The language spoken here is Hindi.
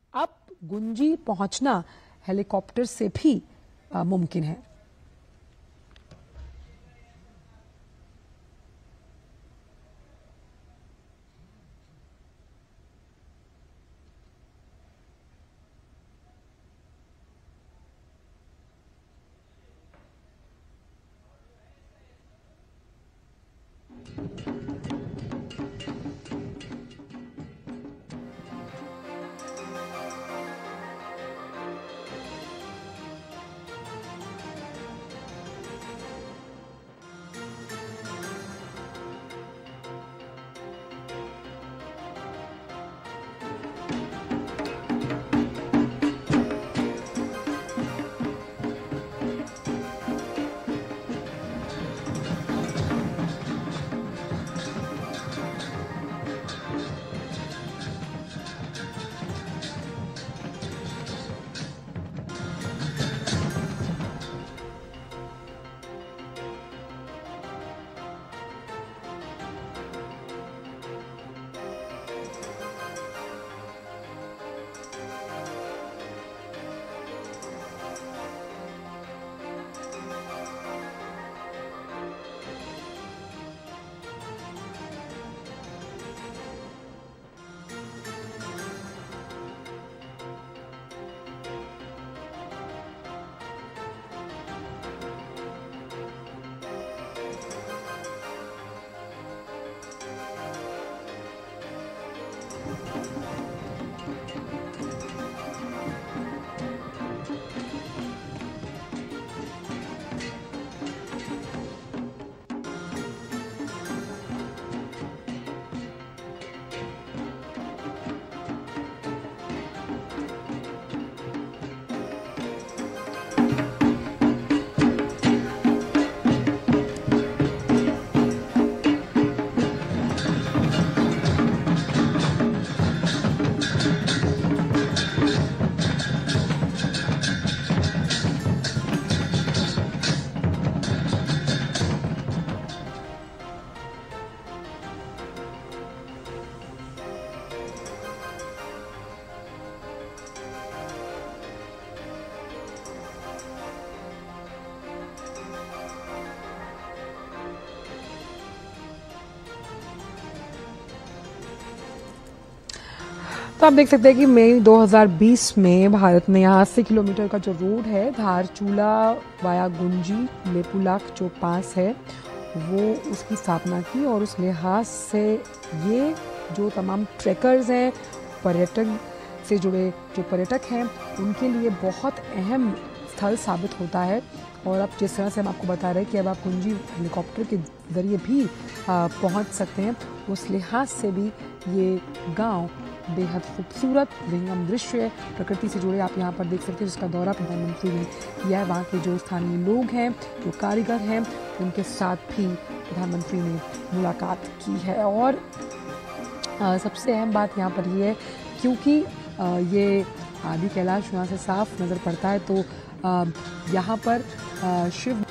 अब गुंजी पहुंचना हेलीकॉप्टर से भी मुमकिन है। तो आप देख सकते हैं कि मई 2020 में भारत ने यहाँ 80 किलोमीटर का जो रोड है धारचूला वाया गुंजी लेपुलाख जो पास है वो उसकी स्थापना की और उस लिहाज से ये जो तमाम ट्रैकर्स हैं पर्यटन से जुड़े जो पर्यटक हैं उनके लिए बहुत अहम स्थल साबित होता है। और अब जिस तरह से हम आपको बता रहे हैं कि अब आप गुंजी हेलीकॉप्टर के ज़रिए भी पहुंच सकते हैं, उस लिहाज से भी ये गांव बेहद खूबसूरत विहंगम दृश्य प्रकृति से जुड़े आप यहाँ पर देख सकते हैं, जिसका दौरा प्रधानमंत्री ने किया है। वहाँ के जो स्थानीय लोग हैं, जो कारीगर हैं, उनके साथ भी प्रधानमंत्री ने मुलाकात की है। और सबसे अहम बात यहाँ पर ये है क्योंकि ये आदि कैलाश यहाँ से साफ नज़र पड़ता है, तो यहाँ पर शिव